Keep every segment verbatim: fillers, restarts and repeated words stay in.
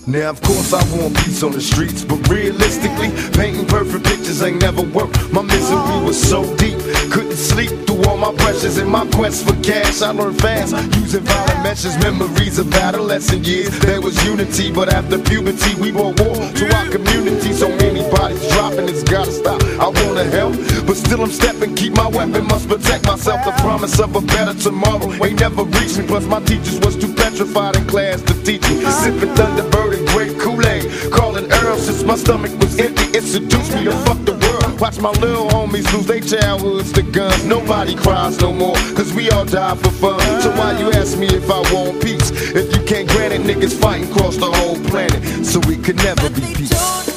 Now of course I want peace on the streets, but realistically, painting perfect pictures ain't never worked. My misery was so deep, couldn't sleep through all my pressures and my quest for cash. I learned fast, using violent measures, memories of adolescent years. There was unity, but after puberty we brought war to our community. So many bodies dropping, it's gotta stop. I wanna help, but still I'm stepping, keep my weapon, must protect myself. The promise of a better tomorrow ain't never reached me. Plus my teachers was too petrified in class to teach me. Sipping Thunderbird and great Kool-Aid, calling Earl since my stomach was empty. It seduced me to fuck the world. Watch my little homies lose their childhoods to guns. Nobody cries no more, cause we all die for fun. So why you ask me if I want peace? If you can't grant it, niggas fighting across the whole planet, so we could never be peace.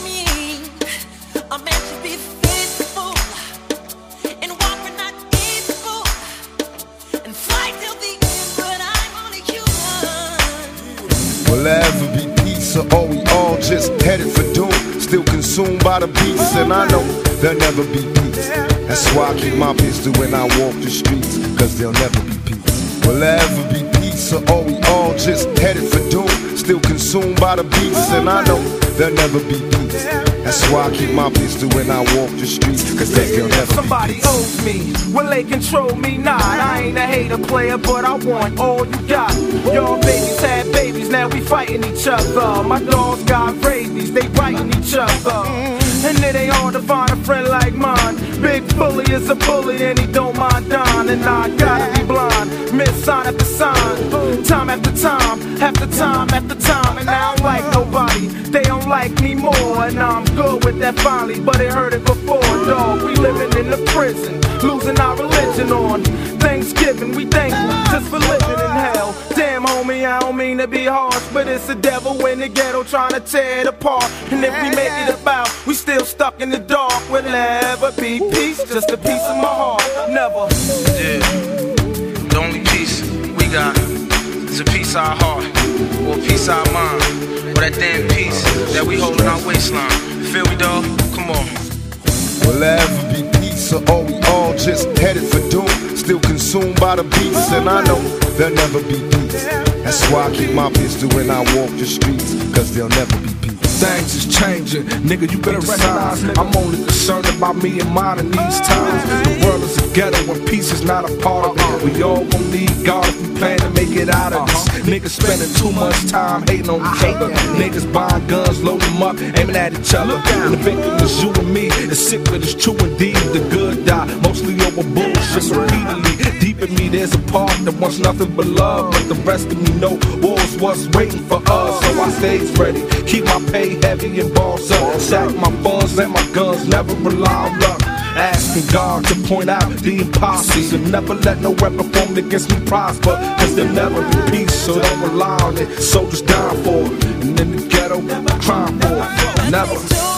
Will there ever be peace, or are we all just headed for doom? Still consumed by the beast, and I know there'll never be peace. That's why I keep my pistol when I walk the streets, cause there'll never be peace. Will there ever be peace, or are we all just headed for doom? Still consumed by the beast, and I know there'll never be peace. That's why I keep my pistol when I walk the streets, cause there'll never Somebody be peace. owes me, will they control me? Nah, I ain't a hater player, but I want all you got. Y'all babies had babies, now we fighting each other. My dogs got rabies, they biting each other. And it ain't hard to find a friend like mine. Big bully is a bully and he don't mind dying. And I gotta be blind, miss sign after sign, time after time, after time after time. And I don't like nobody, they don't like me more. And I'm good with that finally, but it hurt it before. Dog, we living in the prison, losing our religion on Thanksgiving. We thankful just for living in hell. Damn homie, I don't mean to be harsh, but it's the devil in the ghetto trying to tear it apart. And if we make it about, we still stuck in the dark. Will never be peace, just a piece of my heart. Never. Yeah, the only peace we got is a piece of our heart, or a piece of our mind, or that damn piece that we hold in our waistline. Feel me, dog? Come on. Will there ever be peace, or are we all just headed for doom? Still consumed by the beast, and I know there'll never be peace. That's why I keep my pistol when I walk the streets, cause there'll never be peace. Things is changing, nigga, you better recognize. I'm only concerned about me and mine in these times. The world is a ghetto and peace is not a part of it. We all gon' need God if we plan to make it out of this. Niggas spending too much time hating on each other. Niggas buying guns, loading them up, aiming at each other. And the victim is you and me. It's sick but it's true indeed. The good die, mostly over bullshit repeatedly. Deep in me there's a part that wants nothing but love, but the rest of me know war's what's waiting for us. So I stays ready, keep my pay heavy and balls up. Stack my funds and my guns, never rely on luck. Asking God to point out the impossible, and never let no weapon formed against me prosper, cause there'll never be peace, so don't rely on it. Soldiers dying for it, and in the ghetto, crying for it. Never.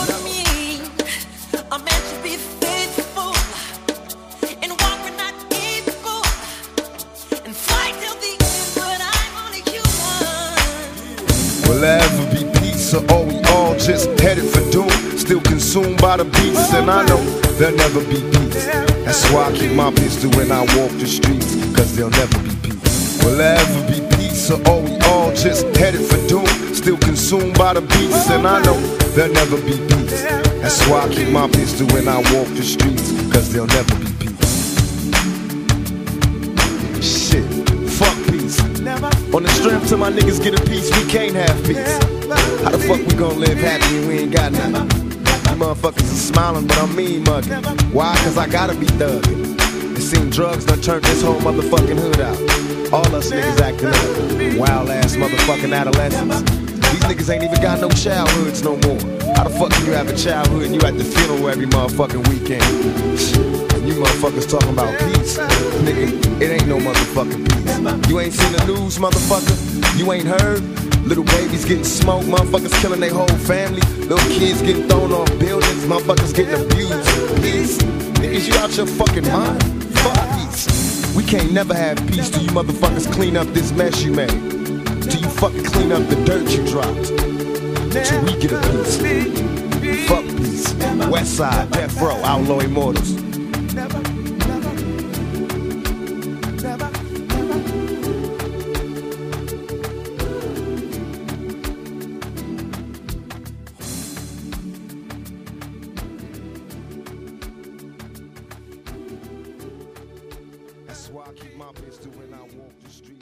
Will there ever be peace, or are we all just headed for doom? Still consumed by the beast, and I know there'll never be peace. That's why I keep my pistol when I walk the streets, cause there'll never be peace. Will there ever be peace, or are we all just headed for doom? Still consumed by the beast, and I know there'll never be peace. That's why I keep my pistol when I walk the streets, cause there'll never be peace. Shit, fuck peace. On the strength till my niggas get a piece, we can't have peace. How the fuck we gon' live happy when we ain't got nothing? You motherfuckers are smiling, but I'm mean mugging. Why? Cause I gotta be thugging. It seems drugs done turned this whole motherfucking hood out. All us niggas acting up, wild ass motherfucking adolescents. These niggas ain't even got no childhoods no more. How the fuck can you have a childhood and you at the funeral every motherfucking weekend? And you motherfuckers talking about peace. Nigga, it ain't no motherfucking peace. You ain't seen the news, motherfucker? You ain't heard? Little babies getting smoked, motherfuckers killing their whole family. Little kids getting thrown off buildings, motherfuckers getting abused. Peace? Niggas, you out your fucking mind? Fuck peace. We can't never have peace till you motherfuckers clean up this mess you made. Till you fucking clean up the dirt you dropped. Till we get a piece. Fuck peace. Westside, Death Row, Outlaw Immortals. That's why I keep my pistol when I walk the street.